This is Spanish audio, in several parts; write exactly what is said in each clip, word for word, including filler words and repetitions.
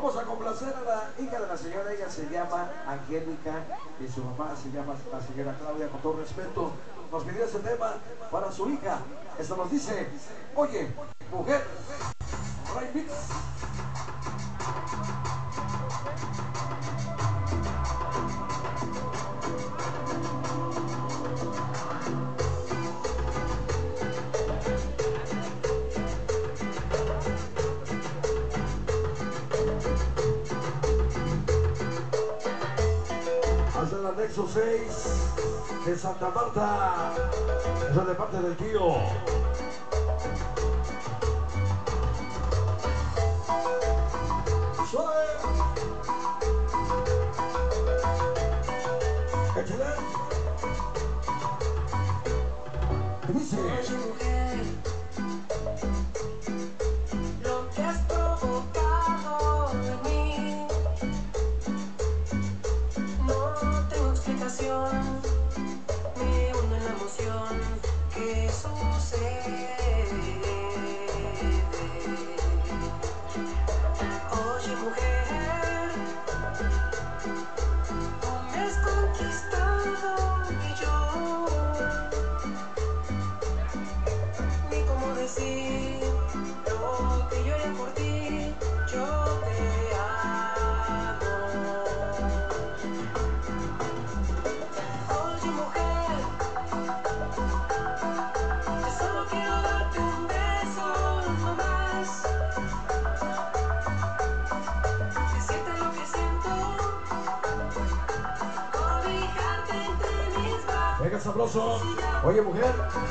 Vamos a complacer a la hija de la señora, ella se llama Angélica y su mamá se llama la señora Claudia, con todo respeto. Nos pidió este tema para su hija. Esto nos dice, oye, mujer, Ray Mix. Hasta el anexo seis de Santa Marta. Eso es de parte del tío. Suave. Échale. ¿Qué dice? Oye, mujer, lo que has provocado en mí, no tengo explicación, me hundo en la emoción que sucede. Oye, mujer, tú me has conquistado y yo ni cómo decir lo que yo haría por ti. Yo te amo. Oye, mujer, yo solo quiero darte un beso, no más. Decirte lo que siento, cobijarte entre mis brazos. Venga, sabroso. Oye, mujer.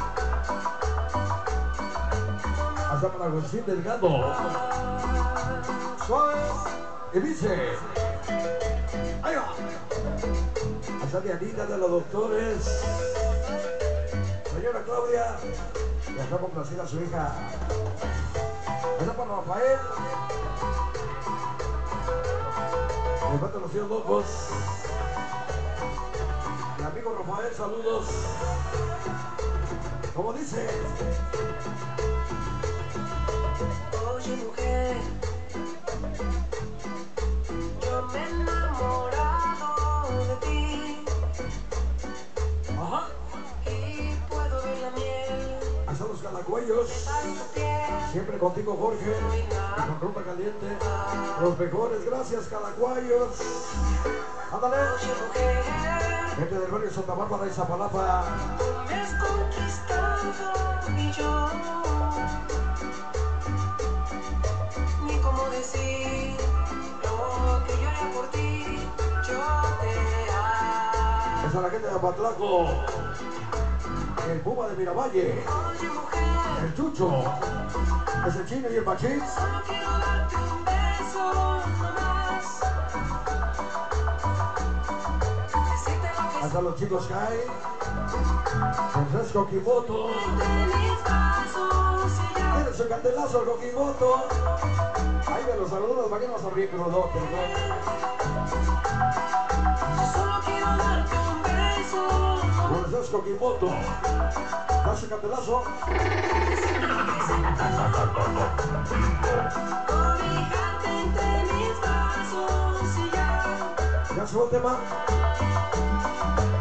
Hasta para Agustín Delgado. Suave. Y dice. Ahí va. Hasta Dianita de los doctores. Señora Claudia. Y acá complacir a su hija. Hasta para Rafael. Le faltan los tíos locos. Mi amigo Rafael, saludos. Como dice. Oye, mujer, yo me he enamorado de ti Ajá. y puedo ver la miel Hasta los calacuellos. de tu piel. Siempre contigo, Jorge. Y con rumba caliente. Los mejores, gracias, calacuayos. Ándale. Oye, mujer, Gente del barrio Santa Bárbara y Zapalapa. tú me has conquistado y yo ni cómo decir lo que yo haría por ti. Yo te amo. Esa es la gente de Apatlaco. El Puma de Miravalle. Oye, mujer, El Chucho. Es el Chino y el Machis. solo quiero darte un beso, no más. Decirte lo que Hasta los chicos Kai. Francesco Kimoto. entre mis brazos y ya. Tiene su candelazo, el Kimoto. Ahí me los saludos, para que no sonríe crudo. Solo quiero darte un beso, Francesco Kimoto. Da su candelazo. cobijarte entre mis brazos y ya. Ya su tema.